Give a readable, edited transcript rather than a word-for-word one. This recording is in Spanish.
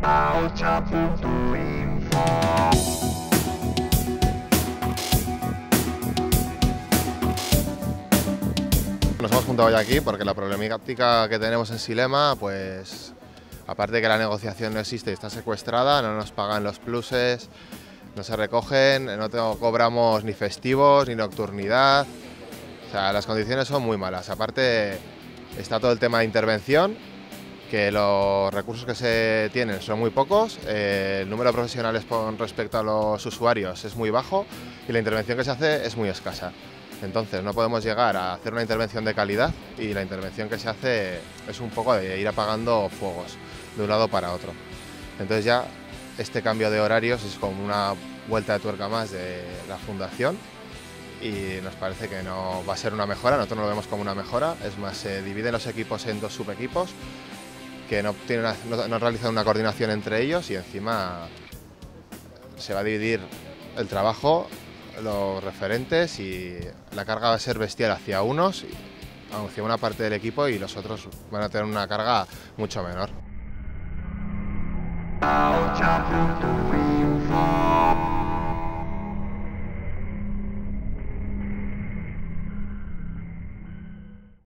Nos hemos juntado hoy aquí porque la problemática que tenemos en Silema, pues aparte de que la negociación no existe y está secuestrada, no nos pagan los pluses, no se recogen, no cobramos ni festivos ni nocturnidad, o sea, las condiciones son muy malas. Aparte está todo el tema de intervención, que los recursos que se tienen son muy pocos, el número de profesionales con respecto a los usuarios es muy bajo y la intervención que se hace es muy escasa. Entonces no podemos llegar a hacer una intervención de calidad y la intervención que se hace es un poco de ir apagando fuegos de un lado para otro. Entonces ya este cambio de horarios es como una vuelta de tuerca más de la fundación y nos parece que no va a ser una mejora, nosotros no lo vemos como una mejora, es más, se dividen los equipos en dos subequipos que no realizan una coordinación entre ellos y encima se va a dividir el trabajo, los referentes y la carga va a ser bestial hacia unos, hacia una parte del equipo y los otros van a tener una carga mucho menor.